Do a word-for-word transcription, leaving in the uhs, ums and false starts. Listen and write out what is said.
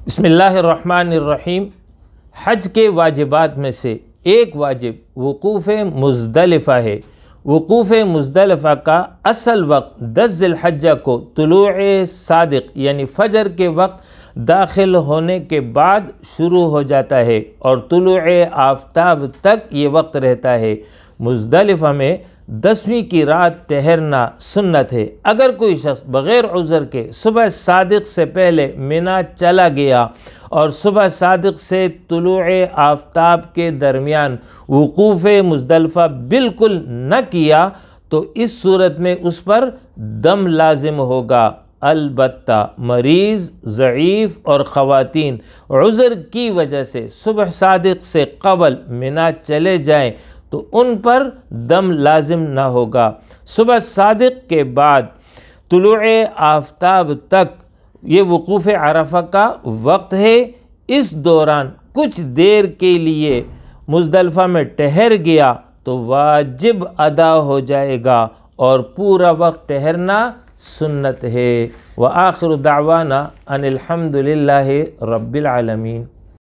بسم اللہ الرحمن الرحیم۔ حج کے واجبات میں سے ایک واجب وقوف مزدلفہ ہے۔ وقوف مزدلفہ کا اصل وقت دس ذی الحجہ کو طلوع صادق یعنی فجر کے وقت داخل ہونے کے بعد شروع ہو جاتا ہے اور طلوع آفتاب تک یہ وقت رہتا ہے۔ مزدلفہ میں دسویں کی رات ٹھہرنا سنت ہے۔ اگر کوئی شخص بغیر عذر کے صبح صادق سے پہلے منا چلا گیا اور صبح صادق سے طلوع آفتاب کے درمیان وقوف مزدلفہ بالکل نہ کیا تو اس صورت میں اس پر دم لازم ہوگا۔ البتہ مریض، ضعیف اور خواتین عذر کی وجہ سے صبح صادق سے قبل منا چلے جائیں تو ان پر دم لازم نہ ہوگا۔ صبح صادق کے بعد طلوع آفتاب تک یہ وقوف عرفہ کا وقت ہے۔ اس دوران کچھ دیر کے لیے مزدلفہ میں ٹھہر گیا تو واجب ادا ہو جائے گا اور پورا وقت ٹھہرنا سنت ہے۔ وآخر دعوانا ان الحمد للہ رب العالمین۔